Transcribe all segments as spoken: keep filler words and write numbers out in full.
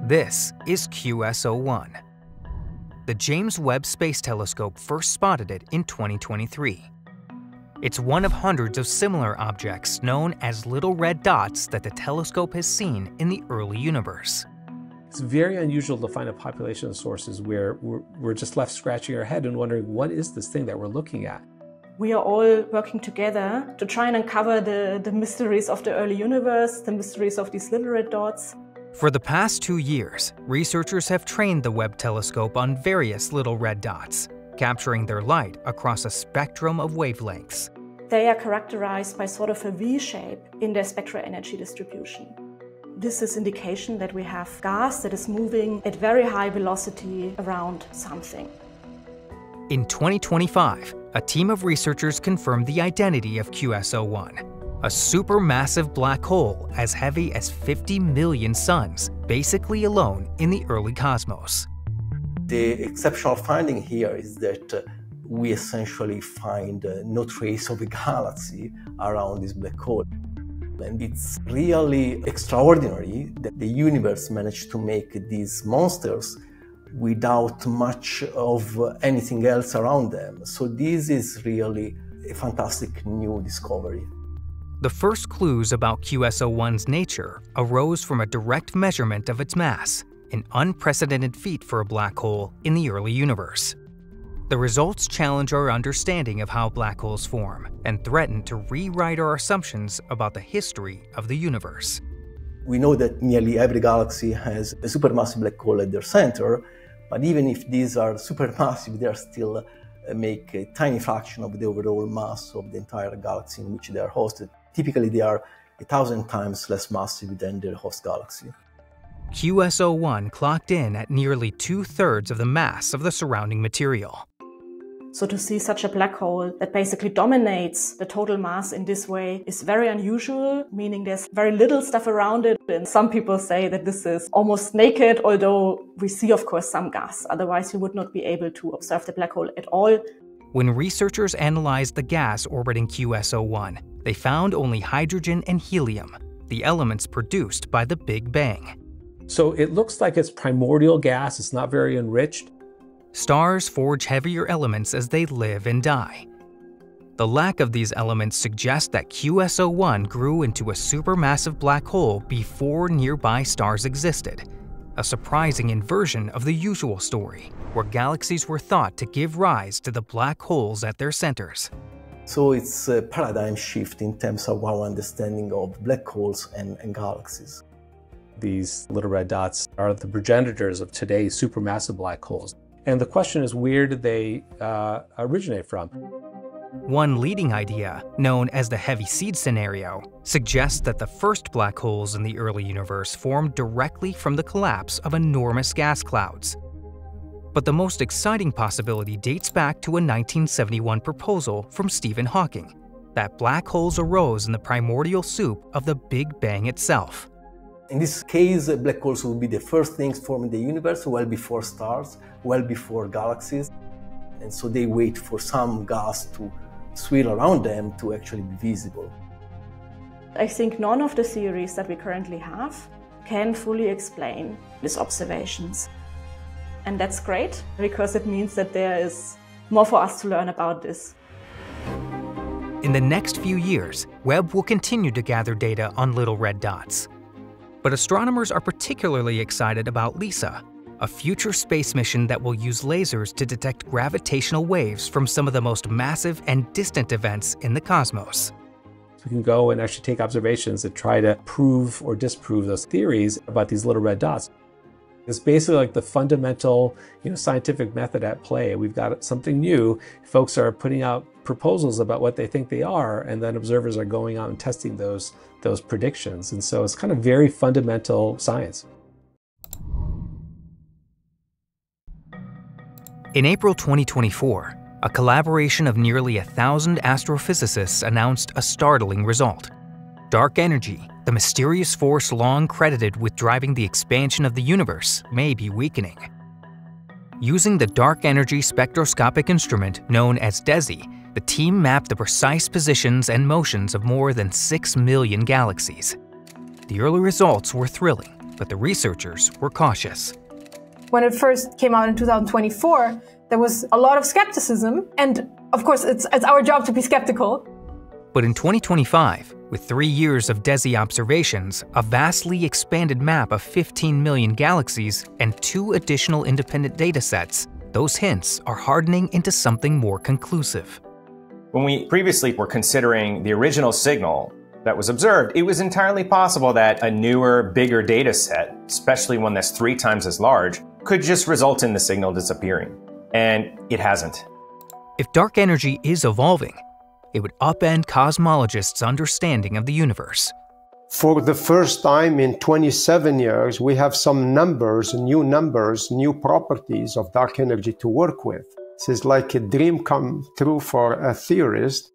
This is Q S O one. The James Webb Space Telescope first spotted it in twenty twenty-three. It's one of hundreds of similar objects known as little red dots that the telescope has seen in the early universe. It's very unusual to find a population of sources where we're, we're just left scratching our head and wondering, what is this thing that we're looking at? We are all working together to try and uncover the, the mysteries of the early universe, the mysteries of these little red dots. For the past two years, researchers have trained the Webb telescope on various little red dots, capturing their light across a spectrum of wavelengths. They are characterized by sort of a V shape in their spectral energy distribution. This is indication that we have gas that is moving at very high velocity around something. In twenty twenty-five, a team of researchers confirmed the identity of Q S O one, a supermassive black hole as heavy as fifty million suns, basically alone in the early cosmos. The exceptional finding here is that uh, we essentially find uh, no trace of a galaxy around this black hole. And it's really extraordinary that the universe managed to make these monsters without much of anything else around them. So this is really a fantastic new discovery. The first clues about Q S O one's nature arose from a direct measurement of its mass, an unprecedented feat for a black hole in the early universe. The results challenge our understanding of how black holes form and threaten to rewrite our assumptions about the history of the universe. We know that nearly every galaxy has a supermassive black hole at their center, but even if these are supermassive, they are still uh, make a tiny fraction of the overall mass of the entire galaxy in which they are hosted. Typically, they are a thousand times less massive than their host galaxy. Q S O one clocked in at nearly two-thirds of the mass of the surrounding material. So to see such a black hole that basically dominates the total mass in this way is very unusual, meaning there's very little stuff around it. And some people say that this is almost naked, although we see, of course, some gas. Otherwise, you would not be able to observe the black hole at all. When researchers analyzed the gas orbiting Q S O one, they found only hydrogen and helium, the elements produced by the Big Bang. So it looks like it's primordial gas. It's not very enriched. Stars forge heavier elements as they live and die. The lack of these elements suggests that Q S O one grew into a supermassive black hole before nearby stars existed, a surprising inversion of the usual story, where galaxies were thought to give rise to the black holes at their centers. So it's a paradigm shift in terms of our understanding of black holes and, and galaxies. These little red dots are the progenitors of today's supermassive black holes. And the question is, where did they uh, originate from? One leading idea, known as the heavy seed scenario, suggests that the first black holes in the early universe formed directly from the collapse of enormous gas clouds. But the most exciting possibility dates back to a nineteen seventy-one proposal from Stephen Hawking, that black holes arose in the primordial soup of the Big Bang itself. In this case, black holes will be the first things formed in the universe, well before stars, well before galaxies. And so they wait for some gas to swirl around them to actually be visible. I think none of the theories that we currently have can fully explain these observations. And that's great, because it means that there is more for us to learn about this. In the next few years, Webb will continue to gather data on little red dots. But astronomers are particularly excited about LISA, a future space mission that will use lasers to detect gravitational waves from some of the most massive and distant events in the cosmos. We can go and actually take observations and try to prove or disprove those theories about these little red dots. It's basically like the fundamental, you know, scientific method at play. We've got something new. Folks are putting out proposals about what they think they are, and then observers are going out and testing those, those predictions. And so it's kind of very fundamental science. In April twenty twenty-four, a collaboration of nearly a thousand astrophysicists announced a startling result. Dark energy, the mysterious force long credited with driving the expansion of the universe, may be weakening. Using the dark energy spectroscopic instrument known as DESI, the team mapped the precise positions and motions of more than six million galaxies. The early results were thrilling, but the researchers were cautious. When it first came out in two thousand twenty-four, there was a lot of skepticism, and of course it's, it's our job to be skeptical. But in twenty twenty-five, with three years of DESI observations, a vastly expanded map of fifteen million galaxies, and two additional independent datasets, those hints are hardening into something more conclusive. When we previously were considering the original signal that was observed, it was entirely possible that a newer, bigger data set, especially one that's three times as large, could just result in the signal disappearing. And it hasn't. If dark energy is evolving, it would upend cosmologists' understanding of the universe. For the first time in twenty-seven years, we have some numbers, new numbers, new properties of dark energy to work with. This is like a dream come true for a theorist.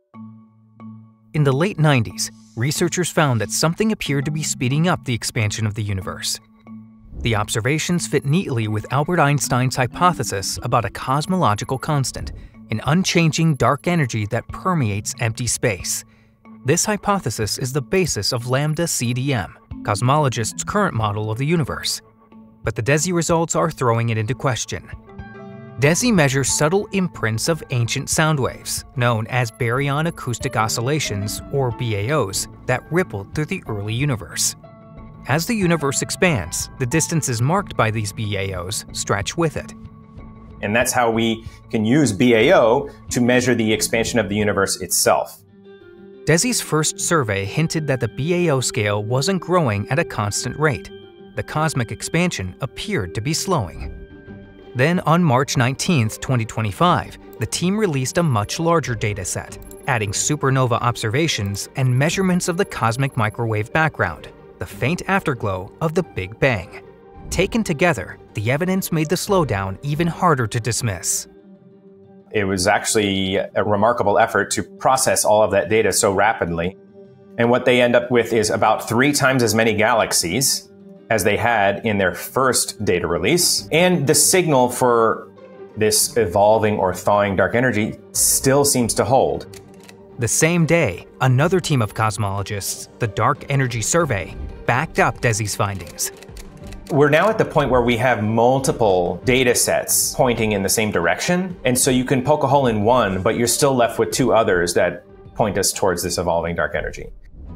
In the late nineties, researchers found that something appeared to be speeding up the expansion of the universe. The observations fit neatly with Albert Einstein's hypothesis about a cosmological constant, an unchanging dark energy that permeates empty space. This hypothesis is the basis of lambda C D M, cosmologists' current model of the universe. But the DESI results are throwing it into question. DESI measures subtle imprints of ancient sound waves, known as baryon acoustic oscillations, or B A Os, that rippled through the early universe. As the universe expands, the distances marked by these B A Os stretch with it. And that's how we can use B A O to measure the expansion of the universe itself. DESI's first survey hinted that the B A O scale wasn't growing at a constant rate. The cosmic expansion appeared to be slowing. Then on March nineteenth, twenty twenty-five, the team released a much larger dataset, adding supernova observations and measurements of the cosmic microwave background, the faint afterglow of the Big Bang. Taken together, the evidence made the slowdown even harder to dismiss. It was actually a remarkable effort to process all of that data so rapidly. And what they end up with is about three times as many galaxies as they had in their first data release. And the signal for this evolving or thawing dark energy still seems to hold. The same day, another team of cosmologists, the Dark Energy Survey, backed up DESI's findings. We're now at the point where we have multiple data sets pointing in the same direction. And so you can poke a hole in one, but you're still left with two others that point us towards this evolving dark energy.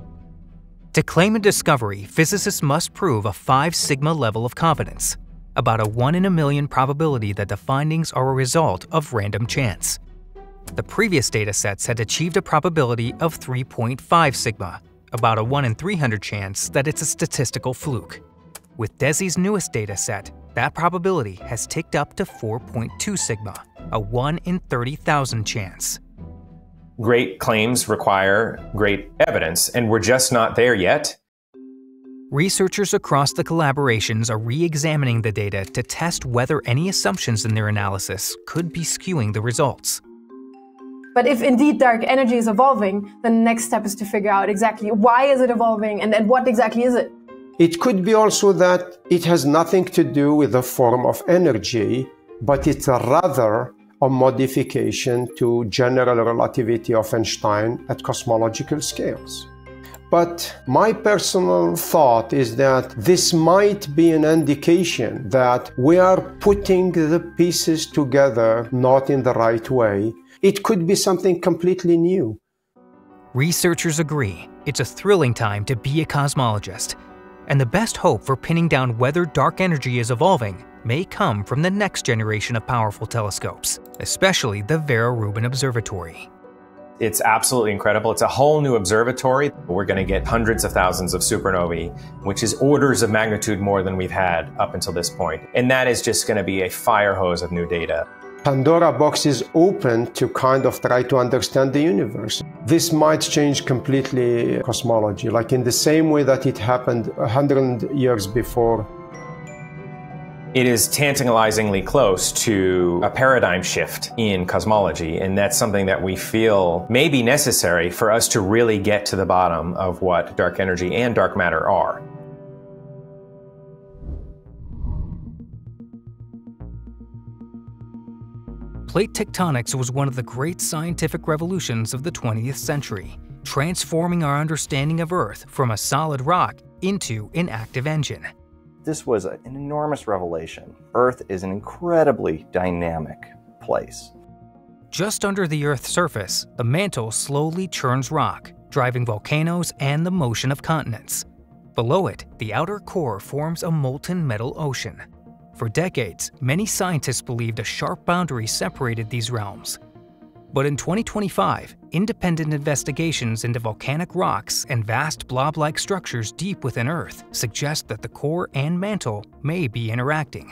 To claim a discovery, physicists must prove a five sigma level of confidence, about a one in a million probability that the findings are a result of random chance. The previous datasets had achieved a probability of three point five sigma, about a one in three hundred chance that it's a statistical fluke. With DESI's newest dataset, that probability has ticked up to four point two sigma, a one in thirty thousand chance. Great claims require great evidence, and we're just not there yet. Researchers across the collaborations are re-examining the data to test whether any assumptions in their analysis could be skewing the results. But if indeed dark energy is evolving, then the next step is to figure out exactly why is it evolving and then what exactly is it? It could be also that it has nothing to do with the form of energy, but it's rather a modification to general relativity of Einstein at cosmological scales. But my personal thought is that this might be an indication that we are putting the pieces together not in the right way. It could be something completely new. Researchers agree it's a thrilling time to be a cosmologist, and the best hope for pinning down whether dark energy is evolving may come from the next generation of powerful telescopes, especially the Vera Rubin Observatory. It's absolutely incredible. It's a whole new observatory. We're going to get hundreds of thousands of supernovae, which is orders of magnitude more than we've had up until this point. And that is just going to be a fire hose of new data. Pandora box is open to kind of try to understand the universe. This might change completely cosmology, like in the same way that it happened a hundred years before. It is tantalizingly close to a paradigm shift in cosmology, and that's something that we feel may be necessary for us to really get to the bottom of what dark energy and dark matter are. Plate tectonics was one of the great scientific revolutions of the twentieth century, transforming our understanding of Earth from a solid rock into an active engine. This was an enormous revelation. Earth is an incredibly dynamic place. Just under the Earth's surface, the mantle slowly churns rock, driving volcanoes and the motion of continents. Below it, the outer core forms a molten metal ocean. For decades, many scientists believed a sharp boundary separated these realms. But in twenty twenty-five, independent investigations into volcanic rocks and vast blob-like structures deep within Earth suggest that the core and mantle may be interacting.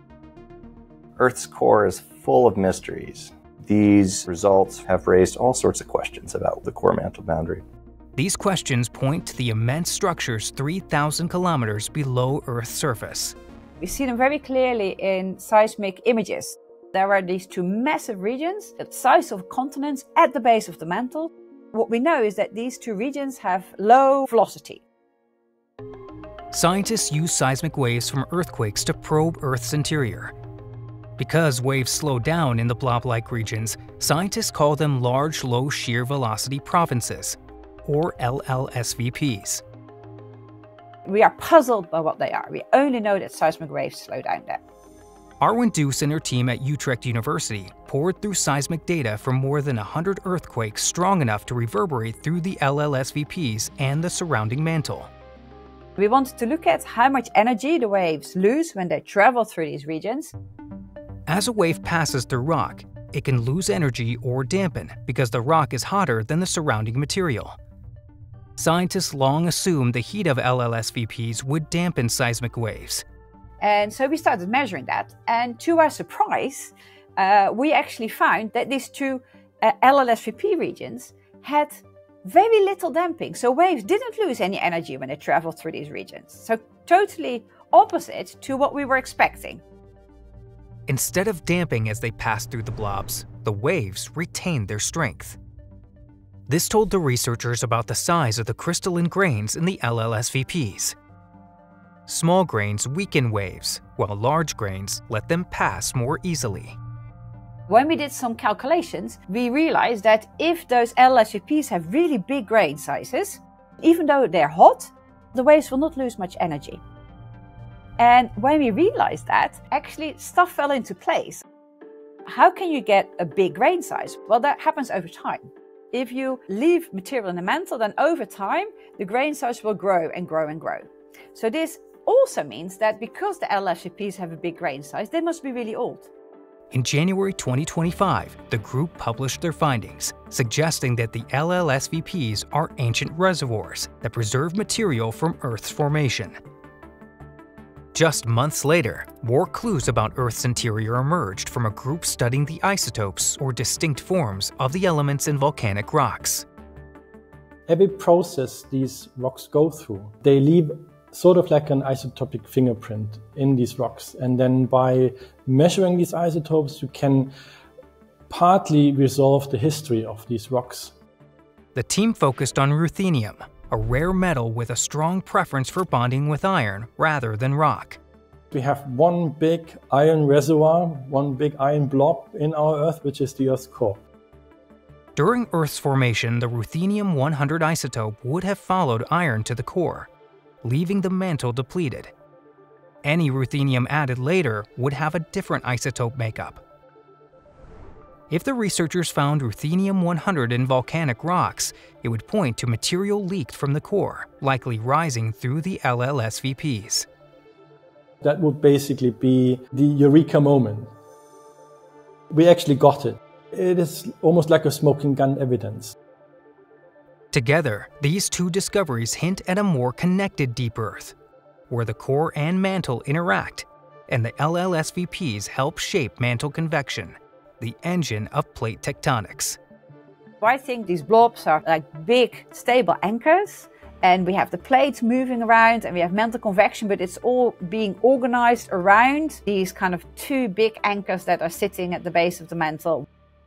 Earth's core is full of mysteries. These results have raised all sorts of questions about the core-mantle boundary. These questions point to the immense structures three thousand kilometers below Earth's surface. We see them very clearly in seismic images. There are these two massive regions, the size of continents at the base of the mantle. What we know is that these two regions have low velocity. Scientists use seismic waves from earthquakes to probe Earth's interior. Because waves slow down in the blob-like regions, scientists call them large low shear velocity provinces, or L L S V Ps. We are puzzled by what they are. We only know that seismic waves slow down there. Arwen Deuce and her team at Utrecht University poured through seismic data from more than one hundred earthquakes strong enough to reverberate through the L L S V Ps and the surrounding mantle. We wanted to look at how much energy the waves lose when they travel through these regions. As a wave passes through rock, it can lose energy or dampen because the rock is hotter than the surrounding material. Scientists long assumed the heat of L L S V Ps would dampen seismic waves. And so we started measuring that. And to our surprise, uh, we actually found that these two uh, L L S V P regions had very little damping. So waves didn't lose any energy when they traveled through these regions. So totally opposite to what we were expecting. Instead of damping as they passed through the blobs, the waves retained their strength. This told the researchers about the size of the crystalline grains in the L L S V Ps. Small grains weaken waves, while large grains let them pass more easily. When we did some calculations, we realized that if those L L S V Ps have really big grain sizes, even though they're hot, the waves will not lose much energy. And when we realized that, actually stuff fell into place. How can you get a big grain size? Well, that happens over time. If you leave material in the mantle, then over time, the grain size will grow and grow and grow. So this also means that because the L L S V Ps have a big grain size, they must be really old. In January twenty twenty-five, the group published their findings, suggesting that the L L S V Ps are ancient reservoirs that preserve material from Earth's formation. Just months later, more clues about Earth's interior emerged from a group studying the isotopes or distinct forms of the elements in volcanic rocks. Every process these rocks go through, they leave sort of like an isotopic fingerprint in these rocks. And then by measuring these isotopes, you can partly resolve the history of these rocks. The team focused on ruthenium, a rare metal with a strong preference for bonding with iron rather than rock. We have one big iron reservoir, one big iron blob in our Earth, which is the Earth's core. During Earth's formation, the ruthenium one hundred isotope would have followed iron to the core, leaving the mantle depleted. Any ruthenium added later would have a different isotope makeup. If the researchers found ruthenium one hundred in volcanic rocks, it would point to material leaked from the core, likely rising through the L L S V Ps. That would basically be the eureka moment. We actually got it. It is almost like a smoking gun evidence. Together, these two discoveries hint at a more connected deep Earth, where the core and mantle interact, and the L L S V Ps help shape mantle convection, the engine of plate tectonics. I think these blobs are like big, stable anchors, and we have the plates moving around, and we have mantle convection, but it's all being organized around these kind of two big anchors that are sitting at the base of the mantle.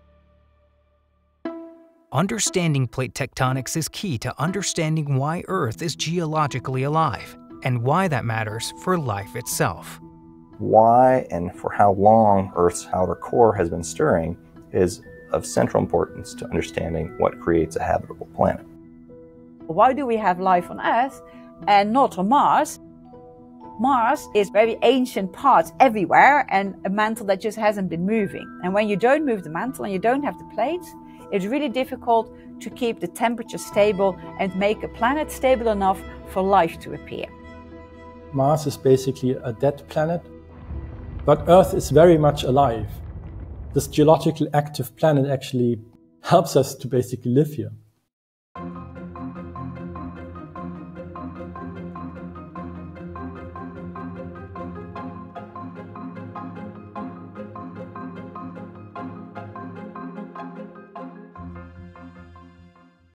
Understanding plate tectonics is key to understanding why Earth is geologically alive, and why that matters for life itself. Why and for how long Earth's outer core has been stirring is of central importance to understanding what creates a habitable planet. Why do we have life on Earth and not on Mars? Mars is very ancient parts everywhere and a mantle that just hasn't been moving. And when you don't move the mantle and you don't have the plates, it's really difficult to keep the temperature stable and make a planet stable enough for life to appear. Mars is basically a dead planet, but Earth is very much alive. This geologically active planet actually helps us to basically live here.